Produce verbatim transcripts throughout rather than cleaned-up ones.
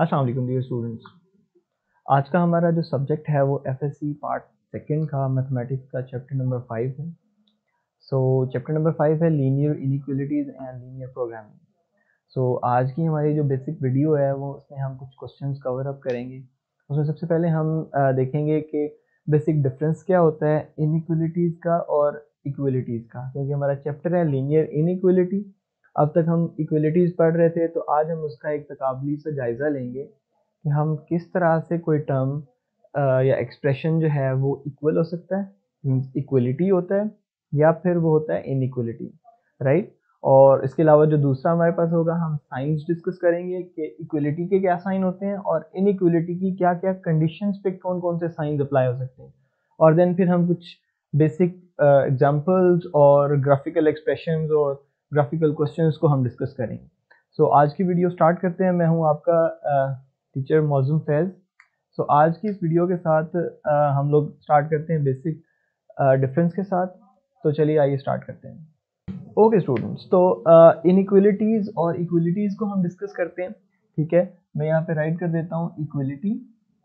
अस्सलाम वालेकुम dear students. आज का हमारा जो सब्जेक्ट है वो एफएससी पार्ट सेकंड का मैथमेटिक्स का चैप्टर नंबर फाइव है। सो चैप्टर नंबर फाइव है linear inequalities and linear programming. So आज की हमारी जो बेसिक वीडियो है वो उसमें हम कुछ क्वेश्चंस कवर अप करेंगे। उसमें सबसे पहले हम अ, देखेंगे कि बेसिक डिफरेंस क्या होता है इनइक्वालिटीज़ का और इक्वलिटीज़ का, क्योंकि हमारा चैप्टर है लीनियर इनइक्वालिटी। अब तक हम इक्वलिटीज़ पढ़ रहे थे, तो आज हम उसका एक तकाबली से जायज़ा लेंगे कि हम किस तरह से कोई टर्म या एक्सप्रेशन जो है वो इक्वल हो सकता है, इक्वलिटी होता है, या फिर वो होता है इनइक्वलिटी, राइट। और इसके अलावा जो दूसरा हमारे पास होगा, हम साइंस डिस्कस करेंगे कि इक्वलिटी के क्या साइन होते हैं और इनइक्वलिटी की क्या क्या कंडीशंस पे कौन कौन से साइंस अप्लाई हो सकते हैं। और देन फिर हम कुछ बेसिक एग्जांपल्स और ग्राफिकल एक्सप्रेशंस और ग्राफिकल क्वेश्चंस को हम डिस्कस करेंगे। सो so, आज की वीडियो स्टार्ट करते हैं। मैं हूं आपका टीचर मौज़ूम फैज़। सो आज की इस वीडियो के साथ uh, हम लोग स्टार्ट करते हैं बेसिक डिफरेंस के साथ। तो चलिए आइए स्टार्ट करते हैं। ओके स्टूडेंट्स, तो इनइक्वलिटीज़ और इक्वलिटीज़ को हम डिस्कस करते हैं। ठीक है, मैं यहाँ पे राइट कर देता हूँ इक्वलिटी,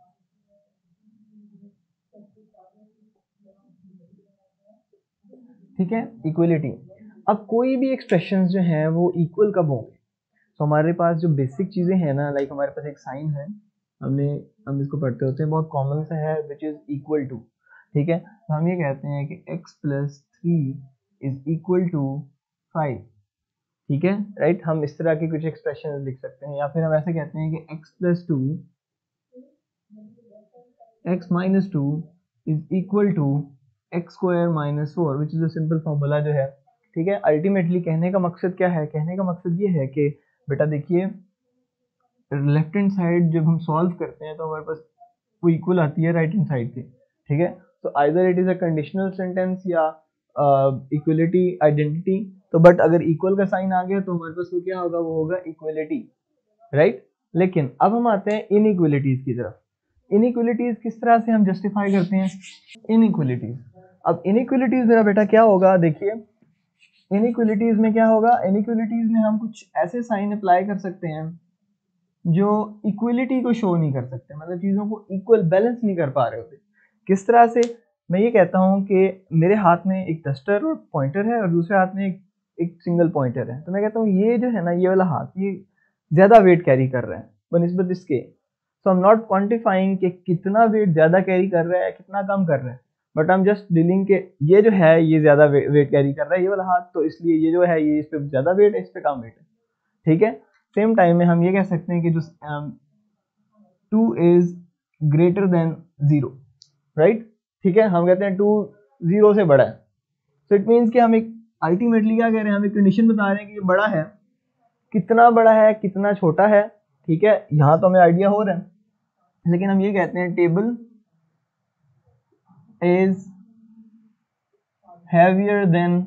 ठीक है, इक्वलिटी। अब कोई भी एक्सप्रेशंस जो हैं वो इक्वल कब होंगे? तो हमारे पास जो बेसिक चीज़ें हैं ना, लाइक हमारे पास एक साइन है, हमने हम इसको पढ़ते होते हैं, बहुत कॉमन सा है, विच इज़ इक्वल टू। ठीक है, तो हम ये कहते हैं कि x plus three is equal to five. ठीक है, राइट। हम इस तरह के कुछ एक्सप्रेशन लिख सकते हैं, या फिर हम ऐसे कहते हैं कि x plus two x minus two is equal to x square minus four, which is a simple formula जो है। ठीक है, अल्टीमेटली कहने का मकसद क्या है? कहने का मकसद ये है कि बेटा देखिए, लेफ्ट हैंड साइड जब हम सॉल्व करते हैं तो हमारे पास वो इक्वल आती है राइट हैंड साइड के। ठीक है, तो either it is a conditional sentence या इक्वलिटी आइडेंटिटी। तो बट अगर इक्वल का साइन आ गया तो हमारे पास वो क्या होगा? वो होगा इक्वलिटी, राइट। लेकिन अब हम आते हैं इनइक्वलिटीज की तरफ। इनइक्वलिटीज किस तरह से हम जस्टिफाई करते हैं इनइक्वलिटीज? अब इनइक्वलिटीज मेरा बेटा क्या होगा? देखिए, इनइक्वलिटीज में क्या होगा? इनइक्वलिटीज में हम कुछ ऐसे साइन अप्लाई कर सकते हैं जो इक्वलिटी को शो नहीं कर सकते, मतलब चीज़ों को इक्वल बैलेंस नहीं कर पा रहे होते। किस तरह से? मैं ये कहता हूँ कि मेरे हाथ में एक डस्टर और पॉइंटर है और दूसरे हाथ में एक, एक सिंगल पॉइंटर है। तो मैं कहता हूँ ये जो है ना, ये वाला हाथ ये ज़्यादा वेट कैरी कर रहा है बनिस्बत इसके। सो आई एम नॉट क्वान्टिफाइंग कि कितना वेट ज़्यादा कैरी कर रहा है, कितना कम कर रहा है, but I am just dealing के ये जो है ये ज़्यादा वे, वेट कैरी कर रहा है ये वाला हाथ, तो इसलिए ये जो है ये इस पर ज़्यादा वेट है, इस पर कम वेट है। ठीक है, सेम टाइम में हम ये कह सकते हैं कि जो two is greater than zero, right. ठीक है, हम कहते हैं टू जीरो से बड़ा है। सो इट मीन्स कि हम एक अल्टीमेटली क्या कह रहे हैं? हम एक कंडीशन बता रहे हैं कि ये बड़ा है। कितना बड़ा है, कितना छोटा है? ठीक है, यहाँ तो हमें आइडिया हो रहा है, लेकिन हम ये कहते हैं table is heavier than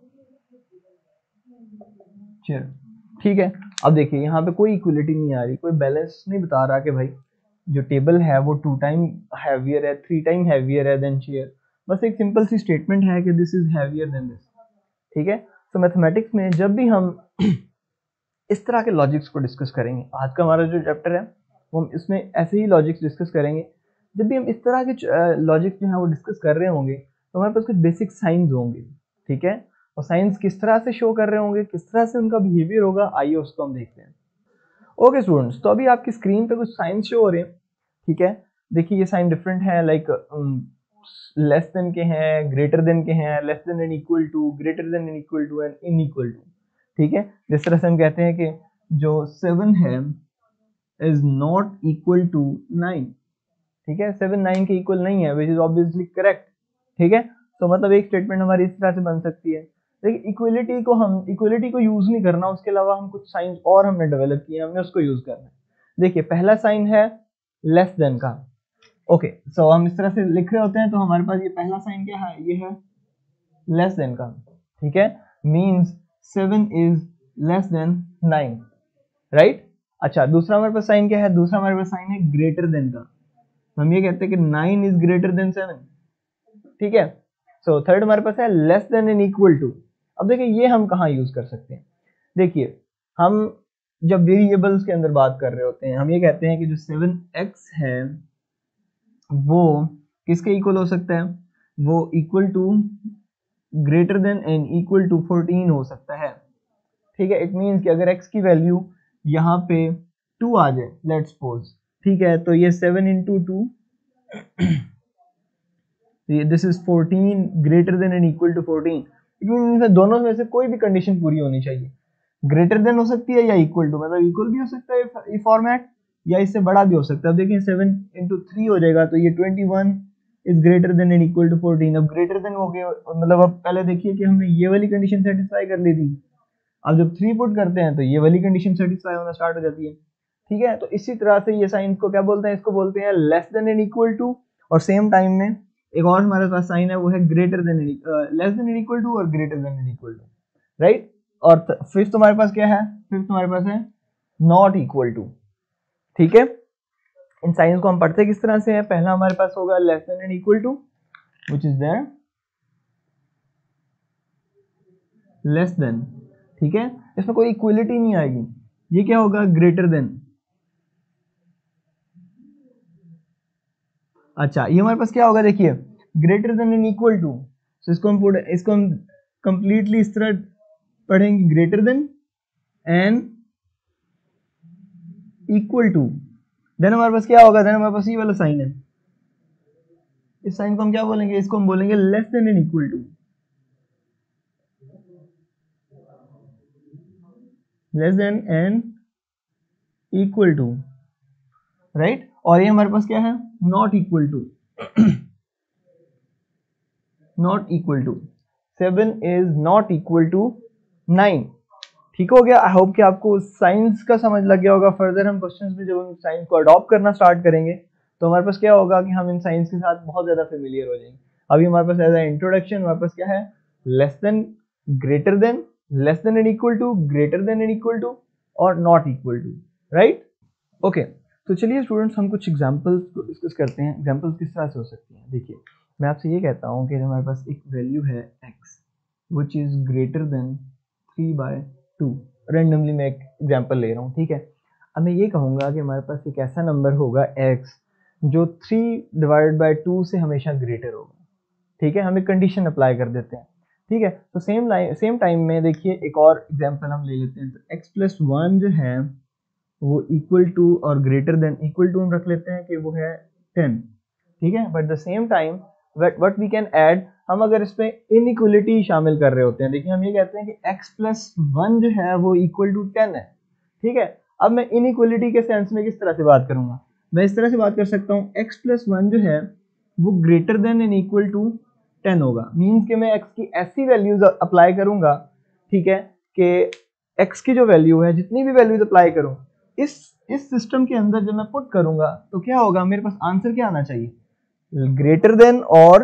chair. ठीक है, अब देखिए यहाँ पे कोई इक्वलिटी नहीं आ रही, कोई बैलेंस नहीं बता रहा कि भाई जो टेबल है वो टू टाइम हैवियर है, थ्री टाइम हैवियर है देन चेयर। बस एक सिंपल सी स्टेटमेंट है कि this is heavier than this. ठीक है, तो मैथमेटिक्स में जब भी हम इस तरह के लॉजिक्स को डिस्कस करेंगे, आज का हमारा जो चैप्टर है वो हम इसमें ऐसे ही लॉजिक्स डिस्कस करेंगे। जब भी हम इस तरह के लॉजिक्स जो है वो डिस्कस कर रहे होंगे तो हमारे पास कुछ बेसिक साइंस होंगे। ठीक है, और साइंस किस तरह से शो कर रहे होंगे, किस तरह से उनका बिहेवियर होगा, आइए उसको हम देखते हैं। ओके स्टूडेंट्स, तो अभी आपकी स्क्रीन पे कुछ साइंस शो हो रहे हैं। ठीक है, देखिए ये साइन डिफरेंट है, लाइक लेस देन के हैं, ग्रेटर देन के हैं, less than and equal to, greater than and equal to and in equal to. ठीक है, जिस तरह से हम कहते हैं कि जो सेवन है is not equal to nine. ठीक है, सेवन नाइन के इक्वल नहीं है, विच इज ऑब्वियसली करेक्ट। ठीक है, तो मतलब एक स्टेटमेंट हमारी इस तरह से बन सकती है। लेकिन इक्वलिटी को हम इक्वलिटी को यूज नहीं करना, उसके अलावा हम कुछ साइंस और हमने डेवलप किए, हमने उसको यूज करना है। देखिए पहला साइन है लेस देन का। ओके, सो हम इस तरह से लिख रहे होते हैं तो हमारे पास ये पहला साइन क्या है? ये है लेस देन का। ठीक है, means seven is less than nine, right. अच्छा, दूसरा हमारे पास साइन क्या है? दूसरा हमारे पास साइन है ग्रेटर देन का। हम ये कहते हैं कि nine is greater than seven. ठीक है, सो थर्ड हमारे पास है less than and equal to. अब देखिए ये हम कहाँ यूज कर सकते हैं? देखिए हम जब वेरिएबल्स के अंदर बात कर रहे होते हैं, हम ये कहते हैं कि जो सेवन एक्स है वो किसके इक्वल हो सकता है, वो equal to greater than and equal to fourteen हो सकता है। ठीक है, इट मीन्स कि अगर x की वैल्यू यहाँ पे टू आ जाए, लेट्स सपोज, ठीक है, तो ये seven into two, this is fourteen greater than and equal to fourteen. It means दोनों में से कोई भी कंडीशन पूरी होनी चाहिए, ग्रेटर देन हो सकती है या इक्वल टू, मतलब इक्वल भी हो सकता है ये फॉर्मेट, या इससे बड़ा भी हो सकता है। अब देखिए सेवन इंटू थ्री हो जाएगा, तो ये twenty one is greater than and equal to fourteen. अब ग्रेटर देन हो गया, मतलब अब पहले देखिए कि हमने ये वाली कंडीशन सेटिस्फाई कर ली थी, अब जब थ्री पुट करते हैं तो ये वाली कंडीशन सेटिस्फाई होना स्टार्ट हो जाती है। ठीक है, तो इसी तरह से ये साइन को क्या बोलते हैं, इसको बोलते हैं less than and equal to, और सेम टाइम में एक और हमारे पास साइन है वो है greater than less than and equal to और greater than and equal to, right. और फिफ्थ तुम्हारे पास क्या है, फिफ्थ तुम्हारे पास है नॉट इक्वल टू। ठीक है, इन साइंस को हम पढ़ते किस तरह से है, पहला हमारे पास होगा less than and equal to which is there less than. ठीक है, इसमें कोई इक्वलिटी नहीं आएगी, ये क्या होगा ग्रेटर देन। अच्छा, ये हमारे पास क्या होगा, देखिए greater than and equal to, तो इसको हम पूरे इसको हम कंप्लीटली इस तरह पढ़ेंगे, greater than and equal to, then हमारे पास क्या होगा, देन हमारे पास ये वाला साइन है, इस साइन को हम क्या बोलेंगे, इसको हम बोलेंगे less than and equal to, less than and equal to, right. और ये हमारे पास क्या है, not equal to, not equal to, seven is not equal to nine. ठीक हो गया, आई होप कि आपको साइंस का समझ लग गया होगा। फर्दर हम क्वेश्चंस में जब हम साइंस को अडॉप्ट करना स्टार्ट करेंगे तो हमारे पास क्या होगा कि हम इन साइंस के साथ बहुत ज्यादा फेमिलियर हो जाएंगे। अभी हमारे पास एज अ इंट्रोडक्शन हमारे पास क्या है, less than, greater than, less than and equal to, greater than and equal to और not equal to, right. Okay, तो चलिए स्टूडेंट्स हम कुछ एग्जांपल्स को डिस्कस करते हैं। एग्जांपल्स किस तरह से हो सकती हैं, देखिए मैं आपसे ये कहता हूँ कि हमारे पास एक वैल्यू है x which is greater than three by two, randomly मैं एक एग्जांपल ले रहा हूँ। ठीक है, अब मैं ये कहूँगा कि हमारे पास एक ऐसा नंबर होगा x जो थ्री डिवाइडेड बाय टू से हमेशा ग्रेटर होगा। ठीक है, हम एक कंडीशन अप्लाई कर देते हैं। ठीक है, तो सेम लाइन सेम टाइम में देखिए एक और एग्जांपल हम ले लेते हैं, तो x प्लस वन जो है वो इक्वल टू और ग्रेटर देन, इक्वल टू हम रख लेते हैं कि वो है टेन। ठीक है, but the same time what we can add, हम अगर इसमें इनइक्वलिटी शामिल कर रहे होते हैं, देखिए हम ये कहते हैं कि x प्लस वन जो है वो इक्वल टू टेन है। ठीक है, अब मैं इनइक्वलिटी के सेंस में किस तरह से बात करूंगा, मैं इस तरह से बात कर सकता हूँ x प्लस वन जो है वो greater than and equal to ten होगा। मीन्स कि मैं x की ऐसी वैल्यूज अप्लाई करूंगा, ठीक है, कि x की जो वैल्यू है, जितनी भी वैल्यूज अप्लाई करूं इस इस सिस्टम के अंदर जब मैं पुट करूंगा तो क्या होगा, मेरे पास आंसर क्या आना चाहिए, ग्रेटर देन और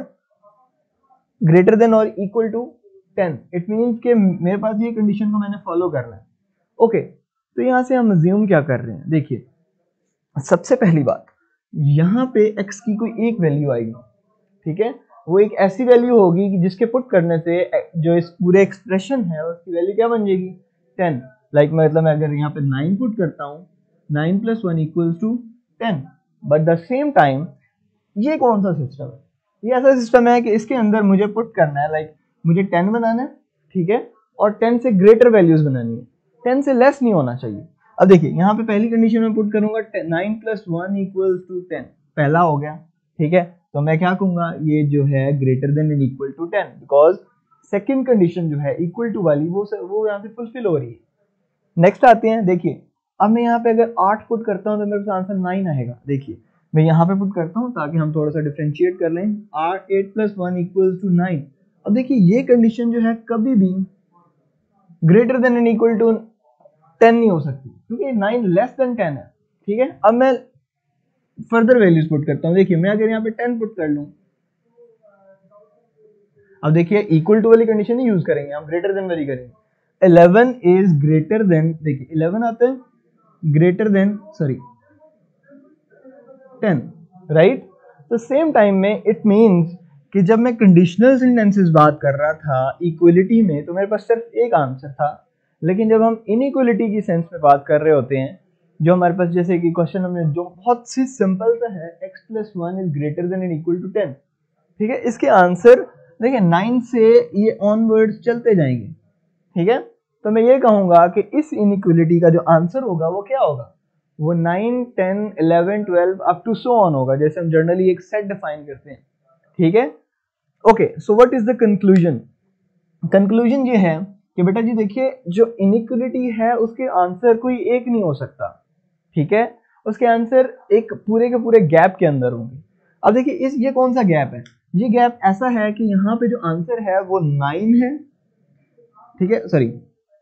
ग्रेटर देन और equal to ten. It means कि मेरे पास ये कंडीशन को मैंने फॉलो करना है। ओके, तो यहां से हम अज्यूम क्या कर रहे हैं, देखिए सबसे पहली बात, यहाँ पे x की कोई एक वैल्यू आएगी। ठीक है, वो एक ऐसी वैल्यू होगी कि जिसके पुट करने से जो इस पूरे एक्सप्रेशन है उसकी वैल्यू क्या बन जाएगी, टेन। लाइक like, मतलब मैं अगर यहाँ पे नाइन पुट करता हूँ, nine plus one equals to ten, but the same time ये कौन सा सिस्टम है, ये ऐसा सिस्टम है कि इसके अंदर मुझे पुट करना है, लाइक like, मुझे टेन बनाना है, ठीक है, और टेन से ग्रेटर वैल्यूज बनानी है, टेन से लेस नहीं होना चाहिए। अब देखिए यहाँ पे पहली कंडीशन में पुट करूंगा nine plus one equals to ten, पहला हो गया। ठीक है, तो मैं क्या कहूंगा, ये जो है greater than and equal to ten, because second condition जो है इक्वल टू वाली वो वो यहाँ से फुलफिल हो रही है। नेक्स्ट आते हैं, देखिए अब मैं यहाँ पे अगर आठ पुट करता हूँ तो मेरे पास आंसर नाइन आएगा। देखिए मैं यहाँ पे पुट करता हूँ ताकि हम थोड़ा सा डिफरेंशिएट कर लें, आठ eight plus one equals to nine. अब देखिए ये कंडीशन जो है कभी भी greater than and equal to ten नहीं हो सकती क्योंकि नाइन लेस देन टेन है। ठीक है, अब मैं फर्दर वैल्यूज पुट करता हूँ, देखिए मैं अगर यहाँ पे टेन पुट कर लूँ, अब देखिए इक्वल टू वाली कंडीशन ही यूज करेंगे हम, ग्रेटर देन वाली करेंगे। इलेवन इज ग्रेटर देन, देखिए इलेवन आता है greater than sorry ten, right. तो सेम टाइम में इट मींस कि जब मैं कंडीशनल सेंटेंसेस बात कर रहा था इक्वलिटी में तो मेरे पास सिर्फ एक आंसर था, लेकिन जब हम इनइक्वलिटी की सेंस में बात कर रहे होते हैं, जो हमारे पास जैसे कि क्वेश्चन हमने जो बहुत सी सिंपल सा है, x plus one is greater than and equal to ten, ठीक है, इसके आंसर देखिए नाइन से ये ऑनवर्ड्स चलते जाएंगे, ठीक है। तो मैं ये कहूंगा कि इस इनइक्वलिटी का जो आंसर होगा वो क्या होगा, वो nine, ten, eleven, twelve up to so on होगा, जैसे हम जनरली एक सेट डिफाइन करते हैं, ठीक है। Okay, so what is the conclusion? Conclusion ये है कि बेटा जी देखिए, जो इनइक्वलिटी है उसके आंसर कोई एक नहीं हो सकता, ठीक है, उसके आंसर एक पूरे के पूरे गैप के अंदर होंगे। अब देखिए इस ये कौन सा गैप है, ये गैप ऐसा है कि यहाँ पे जो आंसर है वो नाइन है, ठीक है, सॉरी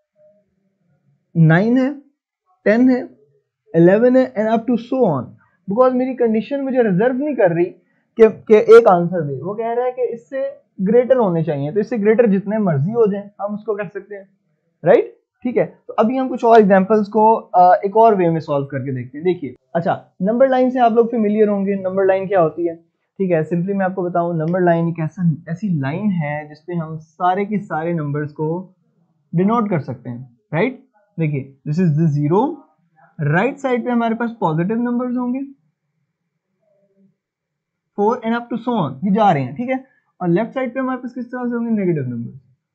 नाइन है, टेन है, इलेवन है and up to so on, because मेरी कंडीशन मुझे रिजर्व नहीं कर रही कि, कि एक आंसर दे, वो कह रहा है कि इससे ग्रेटर होने चाहिए, तो इससे ग्रेटर जितने मर्जी हो जाए हम उसको कर सकते हैं, राइट, ठीक है। तो अभी हम कुछ और एग्जांपल्स को एक और वे में सॉल्व करके देखते हैं। देखिए, अच्छा, नंबर लाइन से आप लोग फेमिलियर होंगे, नंबर लाइन क्या होती है, ठीक है, सिंपली मैं आपको बताऊं, नंबर लाइन एक ऐसा ऐसी लाइन है जिसपे हम सारे के सारे नंबर्स को डिनोट कर सकते हैं, राइट। देखिए, this is the zero, right side पे हमारे पास पॉजिटिव नंबर्स होंगे four and up to so on, ये जा रहे हैं, ठीक है, और लेफ्ट साइड पे हमारे पास किस तरह से होंगे, नेगेटिव नंबर्स,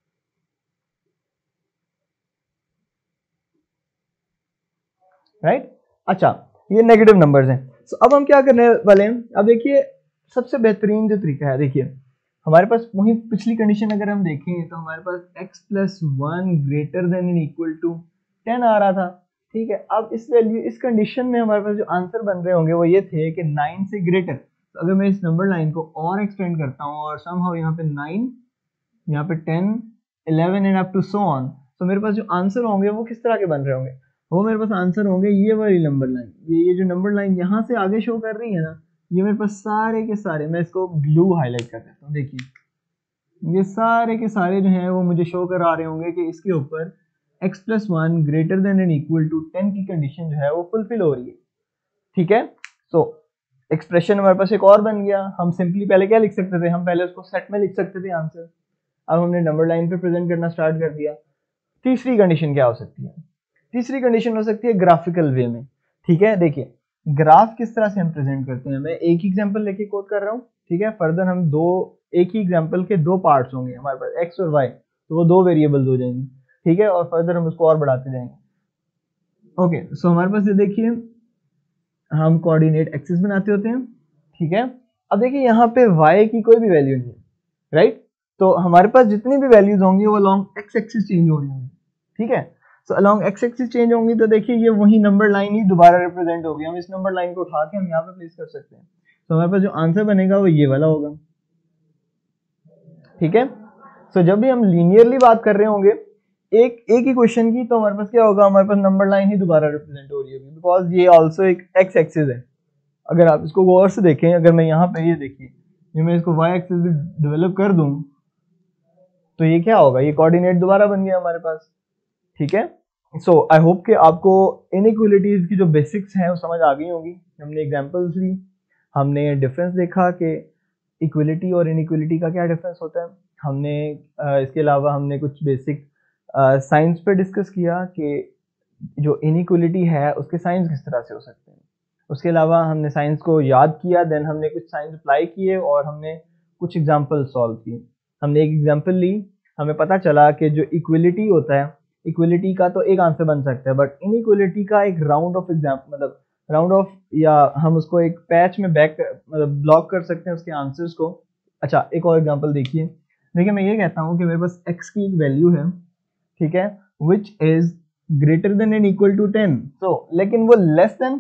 राइट। अच्छा, ये नेगेटिव नंबर्स हैं। so, अब हम क्या करने वाले हैं, अब देखिए सबसे बेहतरीन जो तरीका है, देखिए हमारे पास वही पिछली कंडीशन अगर हम देखें तो हमारे पास x plus one greater than and equal to ten आ रहा था, ठीक है। अब इस वैल्यू इस कंडीशन में हमारे पास जो आंसर बन रहे होंगे वो ये थे कि नाइन से ग्रेटर, तो अगर मैं इस नंबर लाइन को और एक्सटेंड करता हूँ और समहाउ यहाँ पे नाइन, यहाँ पे ten, eleven and up to so on, तो मेरे पास जो आंसर होंगे वो किस तरह के बन रहे होंगे, वो मेरे पास आंसर होंगे ये वाली नंबर लाइन, ये ये जो नंबर लाइन यहाँ से आगे शो कर रही है ना, ये मेरे पास सारे के सारे, मैं इसको ब्लू हाईलाइट कर देता हूँ, देखिए ये सारे के सारे जो हैं वो मुझे शो करा रहे होंगे कि इसके ऊपर x plus one greater than and equal to ten की कंडीशन जो है वो फुलफिल हो रही है, ठीक है। सो एक्सप्रेशन हमारे पास एक और बन गया, हम सिंपली पहले क्या लिख सकते थे, हम पहले उसको सेट में लिख सकते थे आंसर, अब हमने नंबर लाइन पे प्रेजेंट करना स्टार्ट कर दिया। तीसरी कंडीशन क्या हो सकती है, तीसरी कंडीशन हो सकती है ग्राफिकल वे में, ठीक है। देखिए ग्राफ किस तरह से हम प्रेजेंट करते हैं, मैं एक ही एग्जांपल लेके कोट कर रहा हूँ, ठीक है, फर्दर हम दो एक ही एग्जांपल के दो पार्ट्स होंगे हमारे पास एक्स और वाई, तो वो दो वेरिएबल्स हो जाएंगे, ठीक है, और फर्दर हम उसको और बढ़ाते जाएंगे। ओके, सो हमारे पास ये देखिए हम कोऑर्डिनेट एक्सिस बनाते होते हैं, ठीक है। अब देखिए यहाँ पे y की कोई भी वैल्यू नहीं है, राइट, तो हमारे पास जितनी भी वैल्यूज होंगी वो अलोंग एक्स एक्सिस चेंज हो रही होंगी, ठीक है। So along x axis change होंगी तो देखिए ये वही नंबर लाइन ही दोबारा रिप्रेजेंट होगी, हम इस नंबर लाइन को उठा के हम यहाँ पे प्लेस कर सकते हैं, तो हमारे पास जो आंसर बनेगा वो ये वाला होगा, ठीक है। सो जब भी हम लीनियरली बात कर रहे होंगे एक एक ही क्वेश्चन की, तो हमारे पास क्या होगा, हमारे पास नंबर लाइन ही दोबारा रिप्रेजेंट हो रही होगी, बिकॉज ये ऑल्सो एक एक्स एक्सिस है। अगर आप इसको गौर से देखें, अगर मैं यहाँ पे ये देखिए, ये मैं इसको वाई एक्सिस भी डेवलप कर दूं तो ये क्या होगा, ये कोऑर्डिनेट दोबारा बन गया हमारे पास, ठीक है। सो आई होप कि आपको इनइक्वालिटीज की जो बेसिक्स हैं वो समझ आ गई होंगी। हमने एग्जांपल्स ली, हमने डिफरेंस देखा कि इक्वलिटी और इनइक्वलिटी का क्या डिफरेंस होता है, हमने इसके अलावा हमने कुछ बेसिक साइंस पे डिस्कस किया कि जो इनइक्वलिटी है उसके साइंस किस तरह से हो सकते हैं। उसके अलावा हमने साइंस को याद किया, देन हमने कुछ साइंस अप्लाई किए और हमने कुछ एग्जांपल सॉल्व किए। हमने एक एग्जांपल ली, हमें पता चला कि जो इक्वलिटी होता है, इक्वलिटी का तो एक आंसर बन सकता है, बट इनइक्वलिटी का एक राउंड ऑफ एग्जांपल, मतलब राउंड ऑफ, या हम उसको एक पैच में बैक मतलब ब्लॉक कर सकते हैं उसके आंसर्स को। अच्छा, एक और एग्जांपल देखिए, देखिए मैं ये कहता हूँ कि मेरे पास x की एक वैल्यू है, ठीक है, which is greater than and equal to ten, so लेकिन वो less than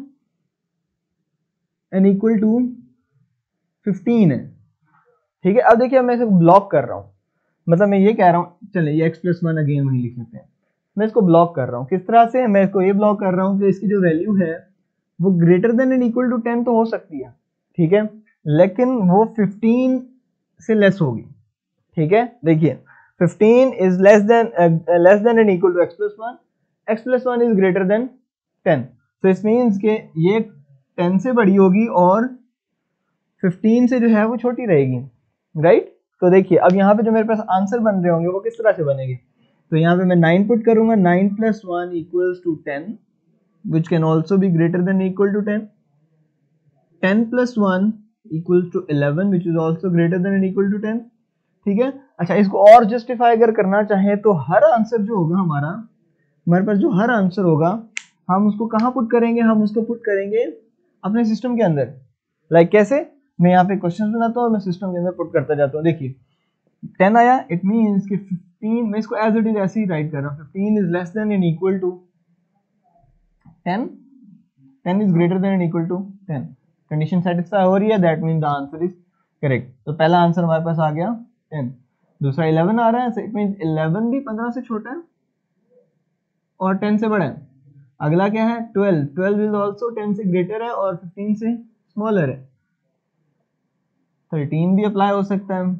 and equal to fifteen है, ठीक है। अब देखिए मैं इसे ब्लॉक कर रहा हूँ, मतलब मैं ये कह रहा हूँ, चले ये x प्लस वन अगेन वही लिख लेते हैं, मैं इसको ब्लॉक कर रहा हूँ, किस तरह से, मैं इसको ये ब्लॉक कर रहा हूँ कि इसकी जो वैल्यू है वो greater than and equal to ten तो हो सकती है, ठीक है, लेकिन वो फिफ्टीन से लेस होगी, ठीक है। देखिए fifteen is less than less than and equal to x plus one, x plus one is greater than ten, so it means के ये टेन से बड़ी होगी और फिफ्टीन से जो है वो छोटी रहेगी, राइट। तो देखिए अब यहाँ पे जो मेरे पास आंसर बन रहे होंगे वो किस तरह से बनेंगे, तो यहाँ पे मैं नाइन पुट करूंगा, nine plus one equals to ten which can also be greater than equal to ten, ten plus one equals to eleven which is also greater than equal to ten. ठीक है, अच्छा इसको और justify अगर करना चाहे तो हर आंसर जो होगा हमारा, हमारे पास जो हर आंसर होगा हम उसको कहाँ पुट करेंगे, हम उसको पुट करेंगे अपने सिस्टम के अंदर। लाइक कैसे, मैं यहाँ पे क्वेश्चन बनाता हूँ और मैं सिस्टम के अंदर पुट करता जाता हूँ। देखिए टेन आया, इट मीन्स कि फिफ्टीन, मैं इसको एज इट इज ऐसे ही राइट कर रहा हूँ, fifteen is less than and equal to ten, ten is greater than and equal to ten. Condition satisfy हो रही है, that means the answer is correct. तो पहला आंसर हमारे पास आ गया टेन, दूसरा इलेवन आ रहा है, इट मीन्स इलेवन भी पंद्रह से छोटा है और टेन से बड़ा है। अगला क्या है, twelve, twelve is also ten से ग्रेटर है और फिफ्टीन से स्मॉलर है। थर्टीन भी अप्लाई हो सकता है,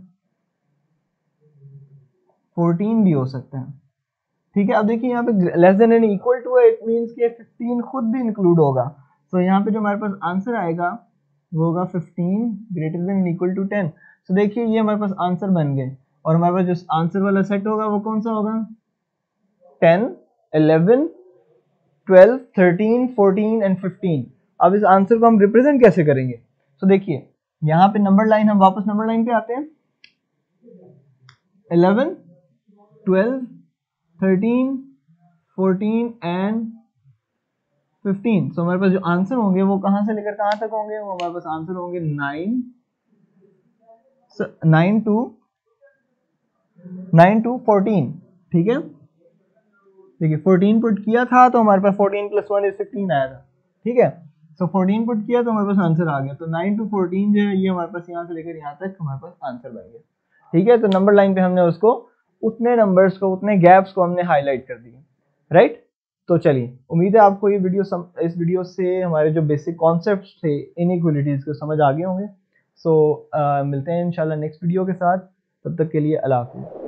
फोर्टीन भी हो सकता है। ठीक है, अब देखिए यहाँ पे less than and equal to है, इट मींस कि फिफ्टीन खुद भी इंक्लूड होगा। तो यहाँ पे जो हमारे पास आंसर आएगा वो होगा fifteen greater than and equal to ten. तो देखिए ये हमारे पास आंसर बन गए और हमारे पास जो आंसर वाला सेट होगा वो कौन सा होगा, ten, eleven, twelve, thirteen, fourteen and fifteen. अब इस आंसर को हम रिप्रेजेंट कैसे करेंगे, तो देखिए यहाँ पे नंबर लाइन, हम वापस नंबर लाइन पे आते हैं, eleven, twelve, thirteen, fourteen and fifteen. So हमारे पास जो आंसर होंगे वो कहां से लेकर कहां तक होंगे, वो हमारे पास आंसर होंगे nine, nine to nine to fourteen. ठीक है, देखिए फोर्टीन पुट किया था तो हमारे पास fourteen plus one is fifteen आया था। ठीक है, सो फोर्टीन पुट किया तो हमारे पास आंसर आ गया। तो नाइन टू फोर्टीन जो है ये हमारे पास यहाँ से लेकर यहाँ तक हमारे पास आंसर बन गया। ठीक है, तो नंबर लाइन पे हमने उसको उतने नंबर्स को, उतने गैप्स को हमने हाईलाइट कर दिए, राइट। तो चलिए, उम्मीद है आपको ये वीडियो सम, इस वीडियो से हमारे जो बेसिक कॉन्सेप्ट्स थे इनइक्वालिटीज को समझ आ गए होंगे। सो so, uh, मिलते हैं इंशाल्लाह नेक्स्ट वीडियो के साथ, तब तक के लिए अल्लाह हाफिज़।